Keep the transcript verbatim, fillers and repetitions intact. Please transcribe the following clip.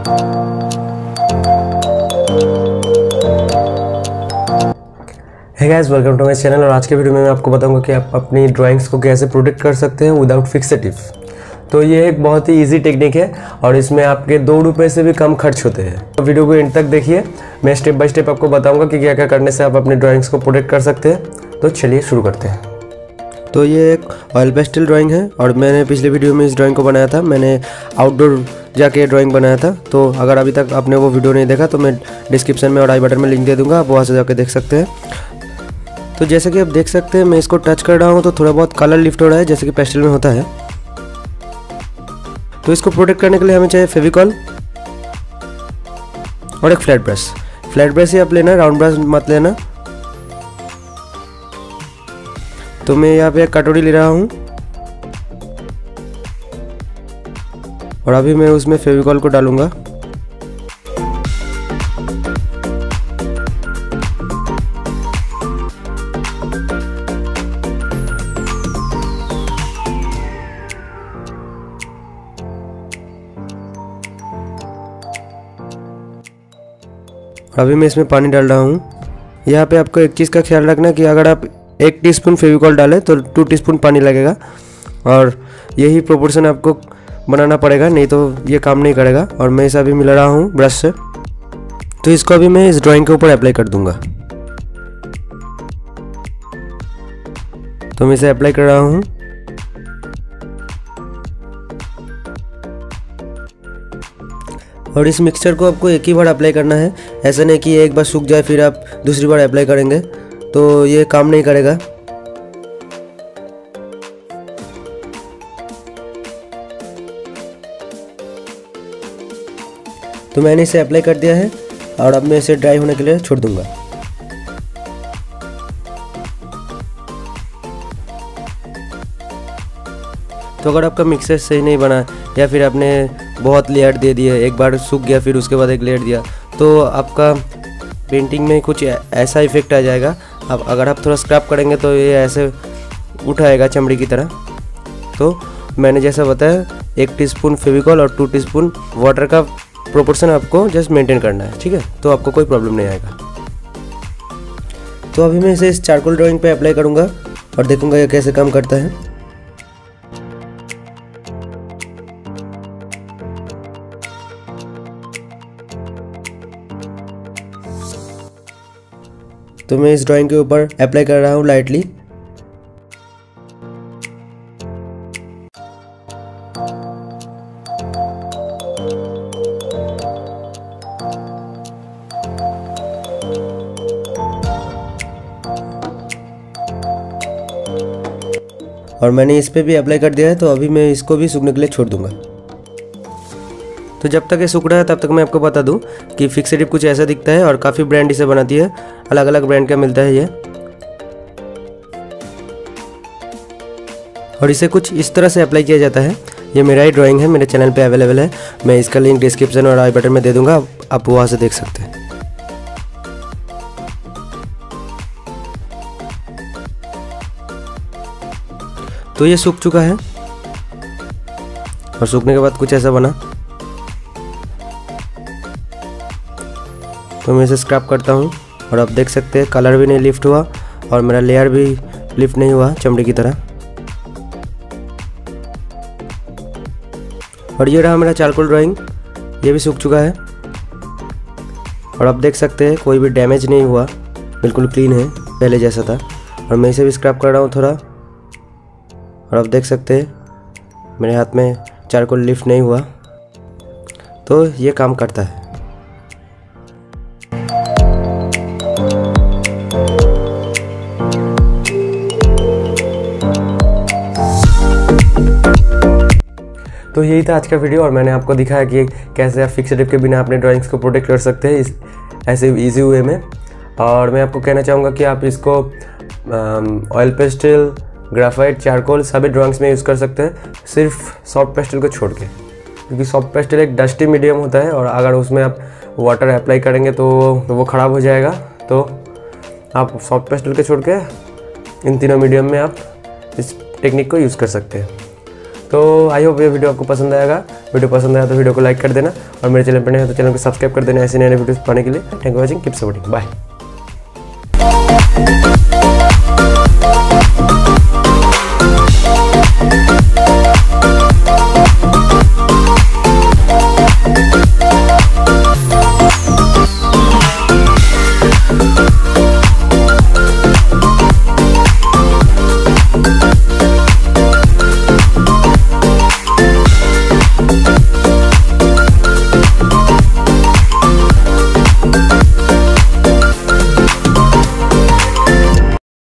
Hey guys, welcome to my channel. और आज के वीडियो में मैं आपको बताऊंगा कि आप अपनी ड्राइंग्स को कैसे प्रोटेक्ट कर सकते हैं विदाउट फिक्सेटिव। तो ये एक बहुत ही इजी टेक्निक है और इसमें आपके दो रुपये से भी कम खर्च होते हैं। तो वीडियो को एंड तक देखिए, मैं स्टेप बाय स्टेप आपको बताऊंगा कि क्या क्या करने से आप अपने ड्राइंग्स को प्रोटेक्ट कर सकते हैं। तो चलिए शुरू करते हैं। तो ये एक ऑयल पेस्टल ड्राइंग है और मैंने पिछले वीडियो में इस ड्राइंग को बनाया था। मैंने आउटडोर जाके ड्राइंग बनाया था। तो अगर अभी तक आपने वो वीडियो नहीं देखा तो मैं डिस्क्रिप्शन में और आई बटन में लिंक दे दूँगा, आप वहाँ से जाकर देख सकते हैं। तो जैसे कि आप देख सकते हैं, मैं इसको टच कर रहा हूँ तो थोड़ा बहुत कलर लिफ्ट हो रहा है, जैसे कि पेस्टल में होता है। तो इसको प्रोटेक्ट करने के लिए हमें चाहिए फेविकॉल और एक फ्लैट ब्रश। फ्लैट ब्रश ही आप लेना, राउंड ब्रश मत लेना। तो मैं यहाँ पे एक कटोरी ले रहा हूँ और अभी मैं उसमें फेविकॉल को डालूंगा। अभी मैं इसमें पानी डाल रहा हूँ। यहाँ पे आपको एक चीज़ का ख्याल रखना कि अगर आप एक टीस्पून फेविकॉल डालें तो टू टीस्पून पानी लगेगा और यही प्रोपोर्शन आपको बनाना पड़ेगा, नहीं तो ये काम नहीं करेगा। और मैं इसे अभी मिला रहा हूँ ब्रश से। तो इसको अभी मैं इस ड्राइंग के ऊपर अप्लाई कर दूंगा। तो मैं इसे अप्लाई कर रहा हूँ। और इस मिक्सचर को आपको एक ही बार अप्लाई करना है, ऐसा नहीं कि एक बार सूख जाए फिर आप दूसरी बार अप्लाई करेंगे तो ये काम नहीं करेगा। तो मैंने इसे अप्लाई कर दिया है और अब मैं इसे ड्राई होने के लिए छोड़ दूंगा। तो अगर आपका मिक्सर सही नहीं बना या फिर आपने बहुत लेयर दे दिए, एक बार सूख गया फिर उसके बाद एक लेयर दिया, तो आपका पेंटिंग में कुछ ऐसा इफेक्ट आ जाएगा। अब अगर आप थोड़ा स्क्रैप करेंगे तो ये ऐसे उठाएगा चमड़ी की तरह। तो मैंने जैसा बताया, एक टीस्पून फेविकॉल और टू टीस्पून वाटर का प्रोपोर्शन आपको जस्ट मेंटेन करना है, ठीक है? तो आपको कोई प्रॉब्लम नहीं आएगा। तो अभी मैं इसे इस चारकोल ड्राइंग पे अप्लाई करूँगा और देखूँगा ये कैसे काम करता है। तो मैं इस ड्राइंग के ऊपर अप्लाई कर रहा हूँ लाइटली। और मैंने इस पे भी अप्लाई कर दिया है। तो अभी मैं इसको भी सूखने के लिए छोड़ दूंगा। तो जब तक ये सूख रहा है तब तक मैं आपको बता दूं कि फिक्सेटिव कुछ ऐसा दिखता है और काफ़ी ब्रांड इसे बनाती है, अलग अलग ब्रांड का मिलता है ये। और इसे कुछ इस तरह से अप्लाई किया जाता है। ये मेरा ही ड्राइंग है, मेरे चैनल पे अवेलेबल है। मैं इसका लिंक डिस्क्रिप्शन और आई बटन में दे दूंगा, आप वहाँ से देख सकते हैं। तो ये सूख चुका है और सूखने के बाद कुछ ऐसा बना। तो मैं इसे स्क्रैप करता हूँ और आप देख सकते हैं कलर भी नहीं लिफ्ट हुआ और मेरा लेयर भी लिफ्ट नहीं हुआ चमड़ी की तरह। और ये रहा मेरा चारकोल ड्राइंग, ये भी सूख चुका है और आप देख सकते हैं कोई भी डैमेज नहीं हुआ, बिल्कुल क्लीन है, पहले जैसा था। और मैं इसे भी स्क्रैप कर रहा हूँ थोड़ा और आप देख सकते हैं मेरे हाथ में चारकोल लिफ्ट नहीं हुआ। तो ये काम करता है। तो यही था आज का वीडियो और मैंने आपको दिखाया कि कैसे आप फिक्सेटिव के बिना अपने ड्राइंग्स को प्रोटेक्ट कर सकते हैं इस ऐसे इजी वे में। और मैं आपको कहना चाहूँगा कि आप इसको ऑयल पेस्टल, ग्राफाइट, चारकोल सभी ड्राइंग्स में यूज़ कर सकते हैं, सिर्फ सॉफ्ट पेस्टल को छोड़ के, क्योंकि सॉफ्ट पेस्टल एक डस्टी मीडियम होता है और अगर उसमें आप वाटर अप्लाई करेंगे तो वो ख़राब हो जाएगा। तो आप सॉफ्ट पेस्टल के छोड़ के इन तीनों मीडियम में आप इस टेक्निक को यूज़ कर सकते हैं। तो आई होप ये वीडियो आपको पसंद आएगा। वीडियो पसंद आया तो वीडियो को लाइक कर देना और मेरे चैनल पर नए हो तो चैनल को सब्सक्राइब कर देना ऐसे नए नए वीडियोस पाने के लिए। Thank you watching, keep supporting, bye.